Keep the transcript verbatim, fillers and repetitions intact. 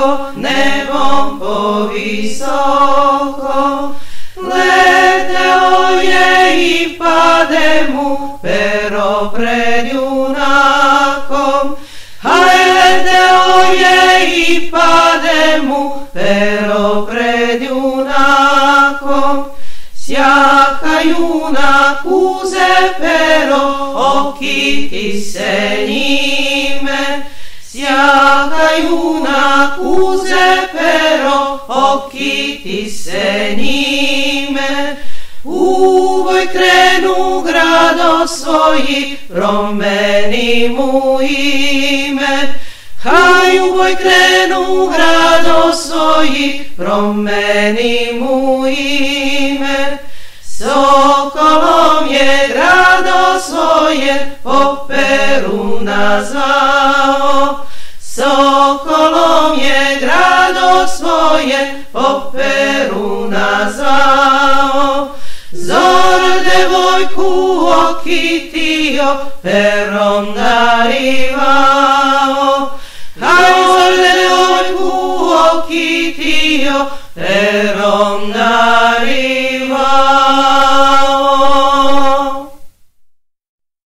nebom povisoko. Leteo je i pade mu pero pred junakom. Haj, leteo je i pade mu pero pred junakom. Sjaka junak uze pero, okiti se njime. Sjaka junak uze pero, okiti se njime. U boj krenu grado svoji, promeni mu ime. Haj, u boj krenu grado svoji, promeni mu ime. Sokolom je grado svoje po peru nazvao. Sokolom je grado svoje po peru nazvao. Zor devojku okitio, perom darivao. Haj, zor devojku okitio,